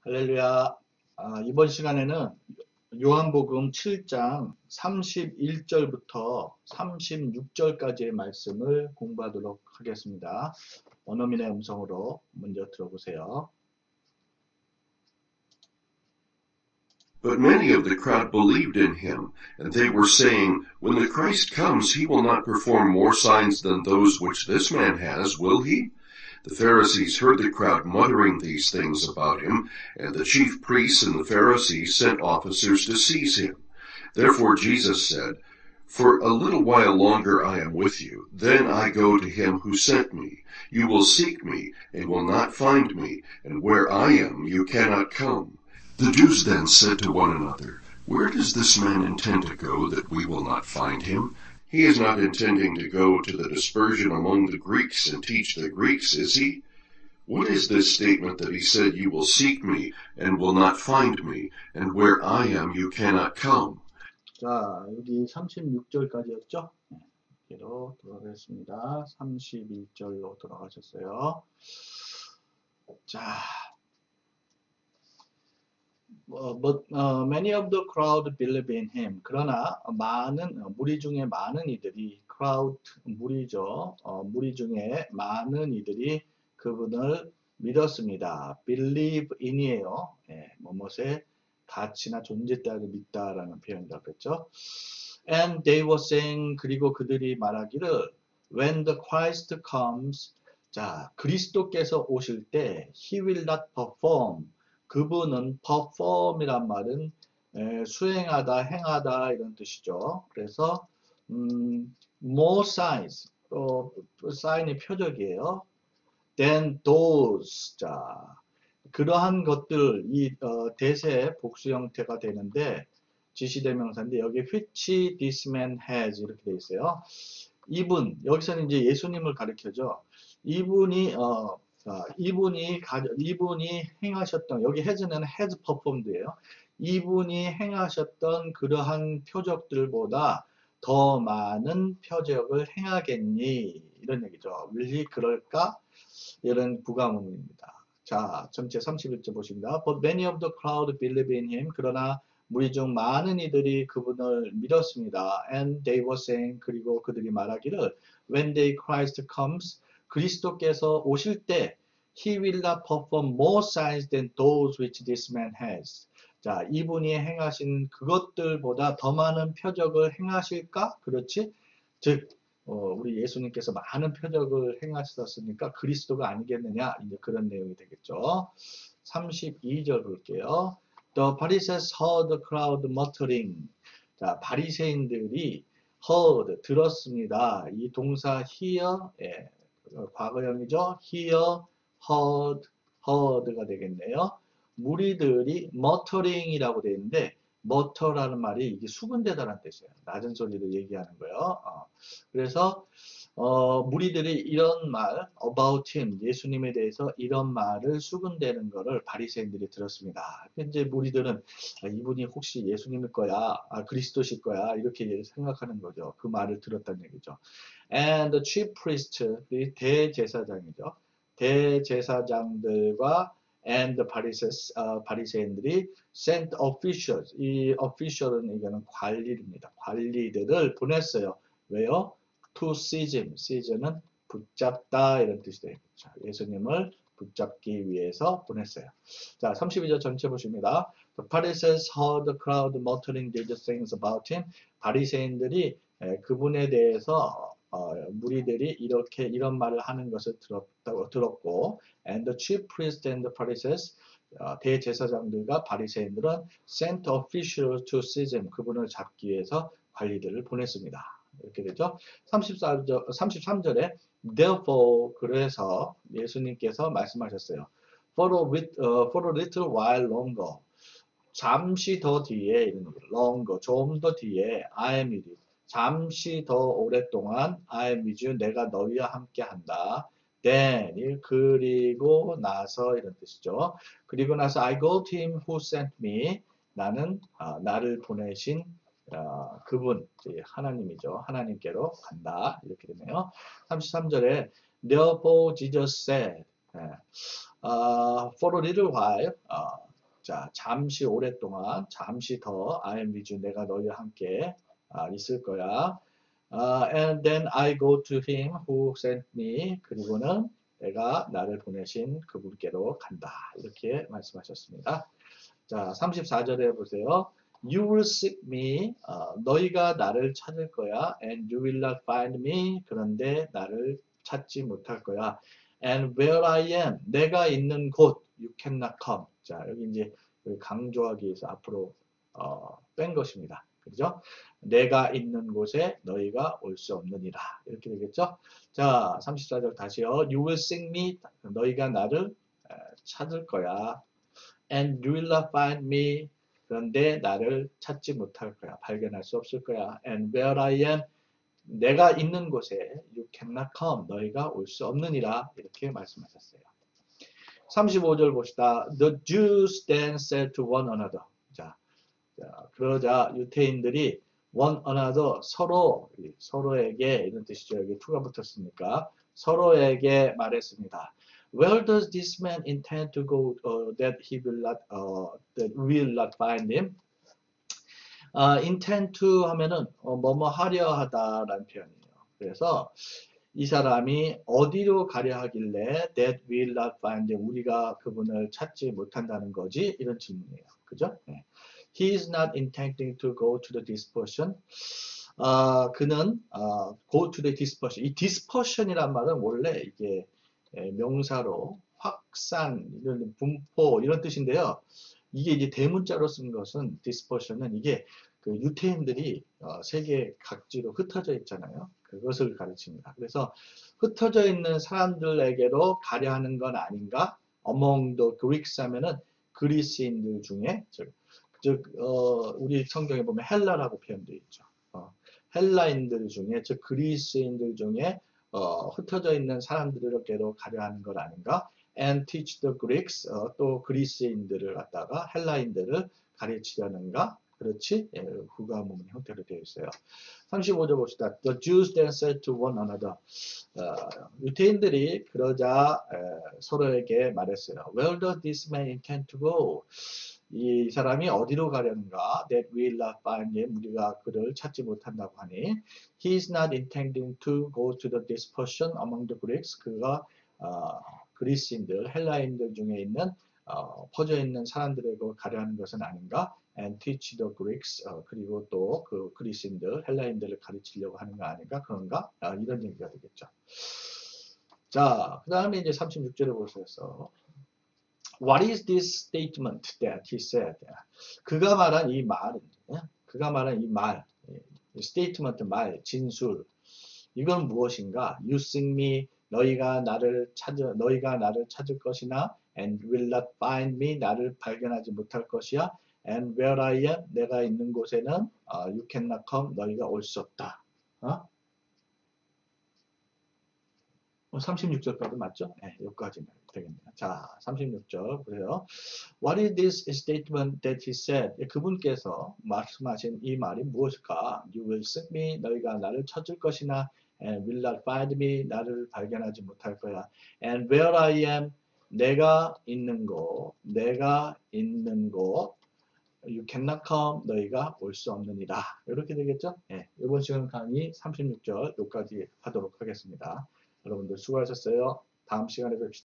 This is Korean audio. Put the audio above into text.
할렐루야. 이번 시간에는 요한복음 7장 31절부터 36절까지의 말씀을 공부하도록 하겠습니다. 원어민의 음성으로 먼저 들어보세요. But many of the crowd believed in him, and they were saying, When the Christ comes, he will not perform more signs than those which this man has, will he? The Pharisees heard the crowd muttering these things about him, and the chief priests and the Pharisees sent officers to seize him. Therefore Jesus said, For a little while longer I am with you, then I go to him who sent me. You will seek me, and will not find me, and where I am you cannot come. The Jews then said to one another, Where does this man intend to go that we will not find him? He is not intending to go to the dispersion among the Greeks and teach the Greeks, is he? What is this statement that he said, You will seek me and will not find me, and where I am you cannot come? 자, 여기 36절까지였죠? 여기로 돌아가겠습니다. 32절로 돌아가셨어요. 자, but many of the crowd believe in him. 그러나 무리 중에 많은 이들이 crowd 무리죠. 무리 중에 많은 이들이 그분을 믿었습니다. believe in이에요. 뭐뭇의 가치나 존재 따위 믿다라는 표현이라고 했죠. And they were saying, 그리고 그들이 말하기를 when the Christ comes, 자, 그리스도께서 오실 때 he will not perform, 그분은 perform이란 말은 수행하다, 행하다 이런 뜻이죠. 그래서 more signs, 사인의 표적이에요. than those, 자, 그러한 것들, 이 대세 복수 형태가 되는데 지시대명사인데 여기 which this man has 이렇게 돼 있어요. 이분, 여기서는 이제 예수님을 가리켜죠. 이분이 행하셨던, 여기 has는 has performed예요. 이분이 행하셨던 그러한 표적들보다 더 많은 표적을 행하겠니? 이런 얘기죠. will he 그럴까? 이런 부가문입니다. 자, 전체 31절 보십니다. But many of the crowd believe in him. 그러나 무리 중 많은 이들이 그분을 믿었습니다. And they were saying, 그리고 그들이 말하기를 When the Christ comes, 그리스도께서 오실 때 He will not perform more signs than those which this man has. 자, 이분이 행하신 그것들보다 더 많은 표적을 행하실까? 그렇지? 즉, 우리 예수님께서 많은 표적을 행하셨으니까 그리스도가 아니겠느냐? 이제 그런 내용이 되겠죠. 32절 볼게요. The Pharisees heard the crowd muttering. 자, 바리새인들이 heard, 들었습니다. 이 동사 hear, 과거형이죠. hear, heard가 되겠네요. 무리들이 muttering이라고 되어 있는데 mutter라는 말이 이게 수근대다라는 뜻이에요. 낮은 소리로 얘기하는 거예요. 그래서 무리들이 이런 말 about him, 예수님에 대해서 이런 말을 수근대는 거를 바리새인들이 들었습니다. 이제 무리들은 이분이 혹시 예수님일 거야, 그리스도실 거야 이렇게 생각하는 거죠. 그 말을 들었다는 얘기죠. And the chief priest, 대제사장이죠. 대제사장들과 and the 바리새인들이 sent officials, 이 official은 이거는 관리입니다. 관리들을 보냈어요. 왜요? to seize him, seize는 붙잡다 이런 뜻이 되겠죠. 예수님을 붙잡기 위해서 보냈어요. 자, 32절 전체 보십니다. The Pharisees heard the crowd muttering these things about him. 바리새인들이 그분에 대해서 무리들이 이런 말을 하는 것을 들었고, and the chief priests and the Pharisees, 대제사장들과 바리새인들은 sent officials to seize him, 그분을 잡기 위해서 관리들을 보냈습니다. 이렇게 되죠. 33절에 therefore, 그래서 예수님께서 말씀하셨어요. for a little while longer, 잠시 더 뒤에, longer, 좀 더 뒤에, I am with you, 잠시 더 오랫동안 I am with you, 내가 너희와 함께 한다. then, 그리고 나서 이런 뜻이죠. 그리고 나서 I go to him who sent me, 나는 나를 보내신 그분, 하나님이죠. 하나님께로 간다. 이렇게 되네요. 33절에 therefore Jesus said, for a little while, 자, 잠시 오랫동안, 잠시 더 I am with you. 내가 너희와 함께 있을 거야. And then I go to him who sent me. 그리고는 내가 나를 보내신 그분께로 간다. 이렇게 말씀하셨습니다. 자, 34절에 보세요. You will seek me. 너희가 나를 찾을 거야. And you will not find me. 그런데 나를 찾지 못할 거야. And where I am. 내가 있는 곳. You cannot come. 자, 여기 이제 강조하기 위해서 앞으로 뺀 것입니다. 그죠? 내가 있는 곳에 너희가 올 수 없느니라. 이렇게 되겠죠? 자, 34절 다시요. You will seek me. 너희가 나를 찾을 거야. And you will not find me. 그런데 나를 찾지 못할 거야. 발견할 수 없을 거야. And where I am. 내가 있는 곳에 you cannot come. 너희가 올 수 없느니라. 이렇게 말씀하셨어요. 35절 봅시다. The Jews then said to one another. 자, 그러자 유대인들이 one another 서로에게 이런 뜻이죠. 여기 to가 붙었으니까 서로에게 말했습니다. Where does this man intend to go that we will not find him? intend to 하면은 뭐뭐 하려 하다라는 표현이에요. 그래서 이 사람이 어디로 가려 하길래 that we will not find him, 우리가 그분을 찾지 못한다는 거지? 이런 질문이에요. 그죠? 네. He is not intending to go to the dispersion. 그는 go to the dispersion. 이 dispersion이란 말은 원래 이게 명사로 확산, 이런 분포 이런 뜻인데요. 이게 이제 대문자로 쓴 것은 dispersion은 이게 그 유태인들이 세계 각지로 흩어져 있잖아요. 그것을 가르칩니다. 그래서 흩어져 있는 사람들에게로 가려 하는 건 아닌가? Among the Greeks 하면은 그리스인들 중에 즉 우리 성경에 보면 헬라라고 표현되어 있죠. 헬라인들 중에 즉 그리스인들 중에 흩어져 있는 사람들에게로 가려 하는 것 아닌가? And teach the Greeks 또 그리스인들을 갖다가 헬라인들을 가르치려는가? 그렇지? 후가문 형태로 되어 있어요. 35절 봅시다. The Jews then said to one another. 유태인들이 그러자 서로에게 말했어요. Where does this man intend to go? 이 사람이 어디로 가려는가? That we will not find him. 우리가 그를 찾지 못한다고 하니. He is not intending to go to the dispersion among the Greeks. 그가 그리스인들, 헬라인들 중에 있는 퍼져 있는 사람들에게 가려 하는 것은 아닌가? And teach the Greeks. 그리고 또 그 그리스인들, 헬라인들을 가르치려고 하는 거 아닌가? 그런가? 이런 얘기가 되겠죠. 자, 그 다음에 이제 36절에 보셔서 What is this statement that he said? 그가 말한 이 말은, 그가 말한 이 말, statement 말, 진술, 이건 무엇인가? You seek me, 너희가 나를 찾을 것이나, and will not find me, 나를 발견하지 못할 것이야. And where I am, 내가 있는 곳에는 you cannot come, 너희가 올 수 없다. 36절까지 맞죠? 네, 여기까지는 되겠네요. 자, 36절 보세요. What is this statement that he said? 그분께서 말씀하신 이 말이 무엇일까? You will seek me, 너희가 나를 찾을 것이나, and will not find me, 나를 발견하지 못할 거야. And where I am, 내가 있는 곳, you cannot come, 너희가 올 수 없느니라. 이렇게 되겠죠? 네, 이번 시간 강의 36절 여기까지 하도록 하겠습니다. 여러분들 수고하셨어요. 다음 시간에 뵙시다.